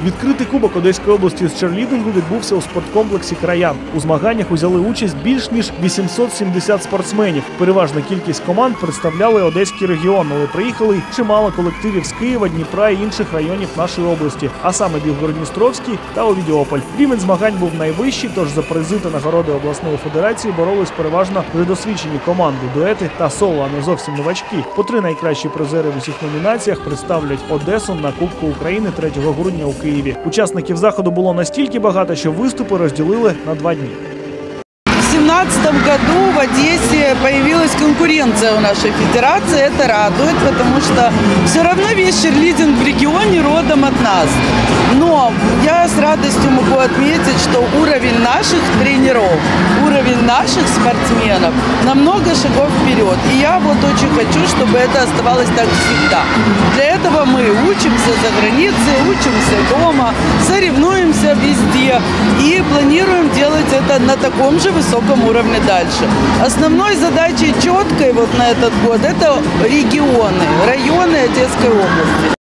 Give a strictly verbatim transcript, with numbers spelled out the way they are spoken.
Відкритий кубок Одеської області з черлідингу відбувся у спорткомплексі «Краян». У змаганнях узяли участь більш ніж вісімсот сімдесят спортсменів. Переважна кількість команд представляли Одеський регіон, але приїхали чимало колективів з Києва, Дніпра і інших районів нашої області, а саме Білгород-Дністровський та Овідіополь. Рівень змагань був найвищий, тож за призи та нагороди обласної федерації боролись переважно вже досвідчені команди, дуети та соло, а не зовсім новачки. По три найкращі призери в усіх номінаціях представлять Одесу на Кубку України третього грудня у Києві. Учасників заходу було настільки багато, що виступи розділили на два дні. В две тысячи семнадцатом году в Одессе появилась конкуренция у нашей федерации. Это радует, потому что все равно весь черлидинг в регионе родом от нас. Но я с радостью могу отметить, что уровень наших тренеров, уровень наших спортсменов намного шагов вперед. И я вот очень хочу, чтобы это оставалось так всегда. Для этого мы учимся за границей, учимся дома, соревнуемся везде и планируем делать это на таком же высоком уровне дальше. Основной задачей четкой вот на этот год – это регионы, районы Одесской области.